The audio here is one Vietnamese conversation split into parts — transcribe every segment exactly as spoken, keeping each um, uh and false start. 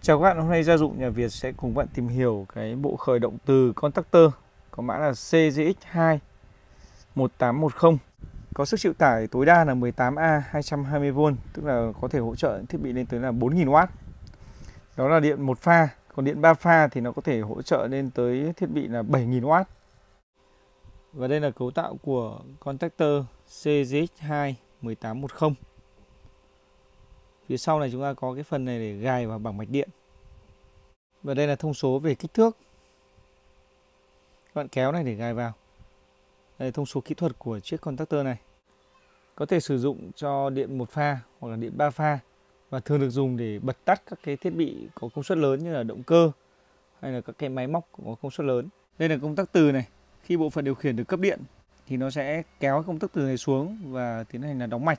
Chào các bạn, hôm nay Gia dụng nhà Việt sẽ cùng bạn tìm hiểu cái bộ khởi động từ contactor có mã là C G X hai một tám một không. Có sức chịu tải tối đa là mười tám A hai trăm hai mươi vôn, tức là có thể hỗ trợ thiết bị lên tới là bốn nghìn oát. Đó là điện một pha, còn điện ba pha thì nó có thể hỗ trợ lên tới thiết bị là bảy nghìn oát. Và đây là cấu tạo của contactor C G X hai một tám một không. Phía sau này chúng ta có cái phần này để gài vào bảng mạch điện. Và đây là thông số về kích thước. Các bạn kéo này để gài vào. Đây là thông số kỹ thuật của chiếc contactor này. Có thể sử dụng cho điện một pha hoặc là điện ba pha, và thường được dùng để bật tắt các cái thiết bị có công suất lớn như là động cơ hay là các cái máy móc có công suất lớn. Đây là công tắc từ này. Khi bộ phận điều khiển được cấp điện thì nó sẽ kéo công tắc từ này xuống và tiến hành là đóng mạch.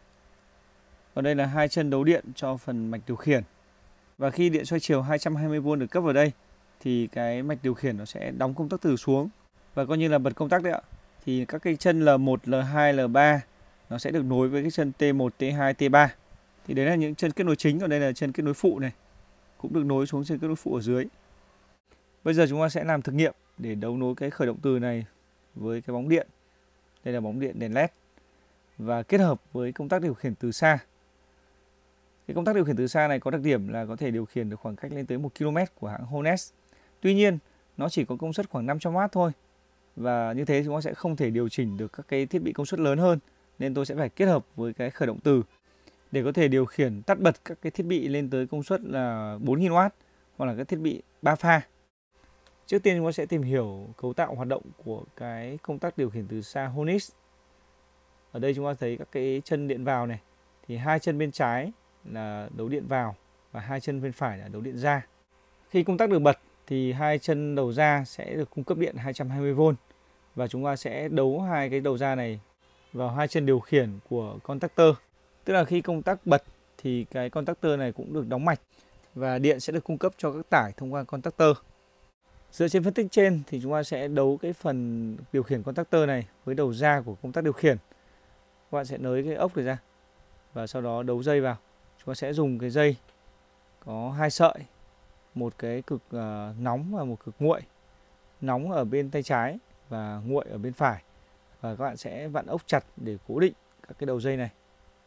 Còn đây là hai chân đấu điện cho phần mạch điều khiển. Và khi điện xoay chiều hai trăm hai mươi vôn được cấp vào đây thì cái mạch điều khiển nó sẽ đóng công tắc từ xuống và coi như là bật công tắc đấy ạ. Thì các cái chân L một, L hai, L ba nó sẽ được nối với cái chân T một, T hai, T ba. Thì đấy là những chân kết nối chính, còn đây là chân kết nối phụ này, cũng được nối xuống chân kết nối phụ ở dưới. Bây giờ chúng ta sẽ làm thực nghiệm để đấu nối cái khởi động từ này với cái bóng điện. Đây là bóng điện đèn led và kết hợp với công tắc điều khiển từ xa. Cái công tắc điều khiển từ xa này có đặc điểm là có thể điều khiển được khoảng cách lên tới một ki lô mét của hãng Honest. Tuy nhiên, nó chỉ có công suất khoảng năm trăm oát thôi. Và như thế chúng ta sẽ không thể điều chỉnh được các cái thiết bị công suất lớn hơn, nên tôi sẽ phải kết hợp với cái khởi động từ để có thể điều khiển tắt bật các cái thiết bị lên tới công suất là bốn nghìn oát hoặc là các thiết bị ba pha. Trước tiên chúng ta sẽ tìm hiểu cấu tạo hoạt động của cái công tắc điều khiển từ xa Honest. Ở đây chúng ta thấy các cái chân điện vào này, thì hai chân bên trái là đấu điện vào và hai chân bên phải là đấu điện ra. Khi công tắc được bật thì hai chân đầu ra sẽ được cung cấp điện hai trăm hai mươi vôn và chúng ta sẽ đấu hai cái đầu ra này vào hai chân điều khiển của contactor. Tức là khi công tắc bật thì cái contactor này cũng được đóng mạch và điện sẽ được cung cấp cho các tải thông qua contactor. Dựa trên phân tích trên thì chúng ta sẽ đấu cái phần điều khiển contactor này với đầu ra của công tắc điều khiển. Các bạn sẽ nới cái ốc này ra và sau đó đấu dây vào. Chúng ta sẽ dùng cái dây có hai sợi, một cái cực uh, nóng và một cực nguội. Nóng ở bên tay trái và nguội ở bên phải. Và các bạn sẽ vặn ốc chặt để cố định các cái đầu dây này.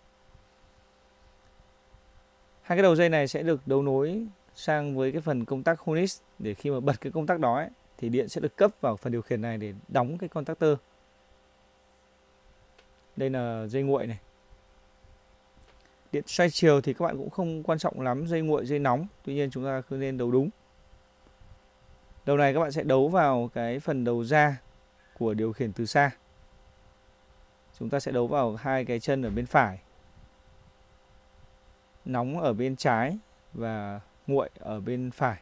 Hai cái đầu dây này sẽ được đấu nối sang với cái phần công tắc Honest, để khi mà bật cái công tắc đó ấy, thì điện sẽ được cấp vào phần điều khiển này để đóng cái contactor. Đây là dây nguội này. Điện xoay chiều thì các bạn cũng không quan trọng lắm dây nguội, dây nóng. Tuy nhiên chúng ta cứ nên đấu đúng. Đầu này các bạn sẽ đấu vào cái phần đầu ra của điều khiển từ xa. Chúng ta sẽ đấu vào hai cái chân ở bên phải. Nóng ở bên trái và nguội ở bên phải.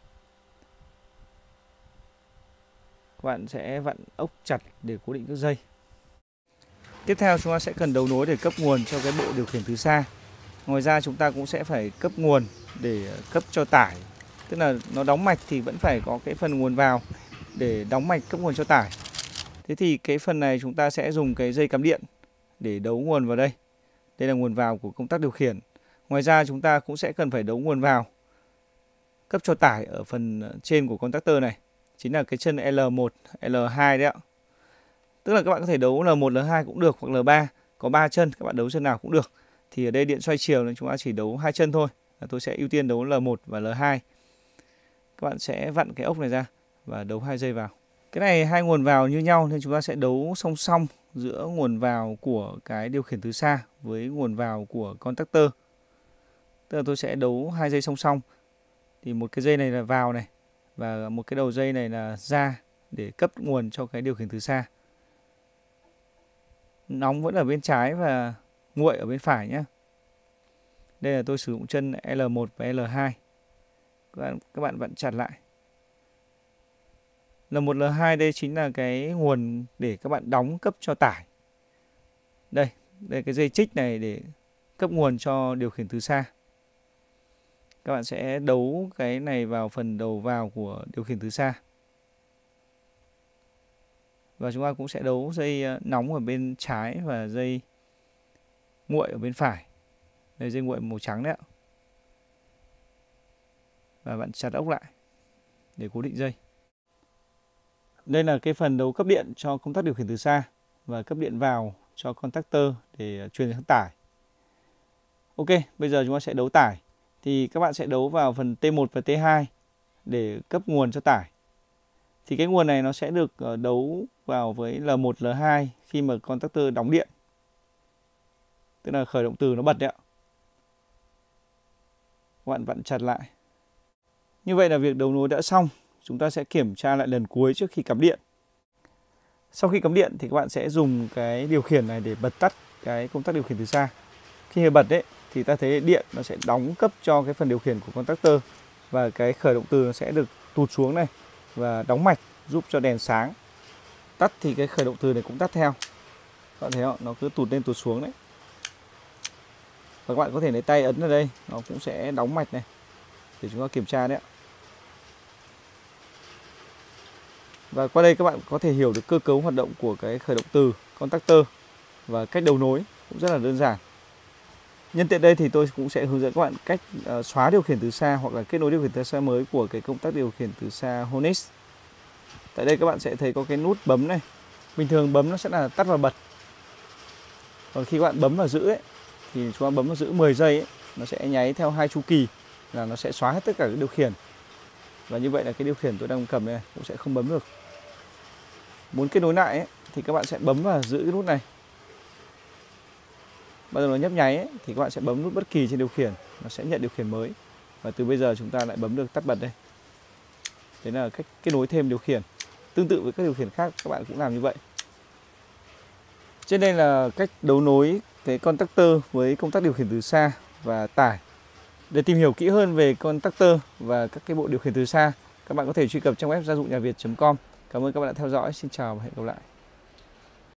Các bạn sẽ vặn ốc chặt để cố định các dây. Tiếp theo chúng ta sẽ cần đấu nối để cấp nguồn cho cái bộ điều khiển từ xa. Ngoài ra chúng ta cũng sẽ phải cấp nguồn để cấp cho tải. Tức là nó đóng mạch thì vẫn phải có cái phần nguồn vào để đóng mạch cấp nguồn cho tải. Thế thì cái phần này chúng ta sẽ dùng cái dây cắm điện để đấu nguồn vào đây. Đây là nguồn vào của công tắc điều khiển. Ngoài ra chúng ta cũng sẽ cần phải đấu nguồn vào cấp cho tải ở phần trên của contactor này. Chính là cái chân L một, L hai đấy ạ. Tức là các bạn có thể đấu L một, L hai cũng được hoặc L ba. Có ba chân, các bạn đấu chân nào cũng được. Thì ở đây điện xoay chiều nên chúng ta chỉ đấu hai chân thôi. Tôi sẽ ưu tiên đấu L một và L hai. Các bạn sẽ vặn cái ốc này ra và đấu hai dây vào. Cái này hai nguồn vào như nhau nên chúng ta sẽ đấu song song giữa nguồn vào của cái điều khiển từ xa với nguồn vào của contactor. Tức là tôi sẽ đấu hai dây song song. Thì một cái dây này là vào này và một cái đầu dây này là ra để cấp nguồn cho cái điều khiển từ xa. Nóng vẫn ở bên trái và nguội ở bên phải nhé. Đây là tôi sử dụng chân L một và L hai. Các bạn, các bạn vặn chặt lại. L một, L hai đây chính là cái nguồn để các bạn đóng cấp cho tải. Đây, đây cái dây trích này để cấp nguồn cho điều khiển từ xa. Các bạn sẽ đấu cái này vào phần đầu vào của điều khiển từ xa. Và chúng ta cũng sẽ đấu dây nóng ở bên trái và dây nguội ở bên phải. Đây dây nguội màu trắng đấy ạ. và bạn chặt ốc lại để cố định dây. Đây là cái phần đấu cấp điện cho công tắc điều khiển từ xa và cấp điện vào cho contactor để truyền sang tải. Ok, bây giờ chúng ta sẽ đấu tải. Thì các bạn sẽ đấu vào phần T một và T hai để cấp nguồn cho tải. Thì cái nguồn này nó sẽ được đấu vào với L một, L hai khi mà contactor đóng điện. Tức là khởi động từ nó bật đấy ạ. Các bạn vặn chặt lại. Như vậy là việc đấu nối đã xong. Chúng ta sẽ kiểm tra lại lần cuối trước khi cắm điện. Sau khi cắm điện thì các bạn sẽ dùng cái điều khiển này để bật tắt cái công tắc điều khiển từ xa. Khi mà bật đấy thì ta thấy điện nó sẽ đóng cấp cho cái phần điều khiển của contactor và cái khởi động từ nó sẽ được tụt xuống này và đóng mạch giúp cho đèn sáng. Tắt thì cái khởi động từ này cũng tắt theo. Các bạn thấy không? Nó cứ tụt lên tụt xuống đấy. Và các bạn có thể lấy tay ấn vào đây, nó cũng sẽ đóng mạch này để chúng ta kiểm tra đấy ạ. Và qua đây các bạn có thể hiểu được cơ cấu hoạt động của cái khởi động từ contactor và cách đấu nối cũng rất là đơn giản. Nhân tiện đây thì tôi cũng sẽ hướng dẫn các bạn cách uh, xóa điều khiển từ xa hoặc là kết nối điều khiển từ xa mới của cái công tắc điều khiển từ xa Honix. Tại đây các bạn sẽ thấy có cái nút bấm này. Bình thường bấm nó sẽ là tắt và bật. Còn khi các bạn bấm vào giữ ấy, thì chúng ta bấm vào giữ mười giây ấy, nó sẽ nháy theo hai chu kỳ là nó sẽ xóa hết tất cả các điều khiển. Và như vậy là cái điều khiển tôi đang cầm này cũng sẽ không bấm được. Muốn kết nối lại ấy, thì các bạn sẽ bấm vào giữ cái nút này. Bao giờ nó nhấp nháy ấy, thì các bạn sẽ bấm nút bất kỳ trên điều khiển, nó sẽ nhận điều khiển mới. Và từ bây giờ chúng ta lại bấm được tắt bật đây. Đấy là cách kết nối thêm điều khiển. Tương tự với các điều khiển khác các bạn cũng làm như vậy. Trên đây là cách đấu nối cái contactor với công tắc điều khiển từ xa và tải. Để tìm hiểu kỹ hơn về contactor và các cái bộ điều khiển từ xa, các bạn có thể truy cập trong web gia dụng nhà việt chấm com. Cảm ơn các bạn đã theo dõi. Xin chào và hẹn gặp lại.